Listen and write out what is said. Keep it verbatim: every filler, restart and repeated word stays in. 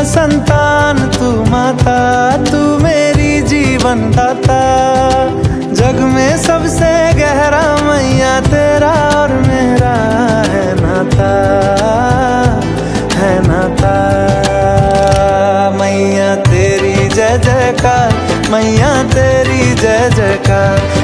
संतान तू माता, तू मेरी जीवन दाता। जग में सबसे गहरा मैया तेरा और मेरा है नाता, है नाता। मैया तेरी जय जयकार, मैया तेरी जय जयकार।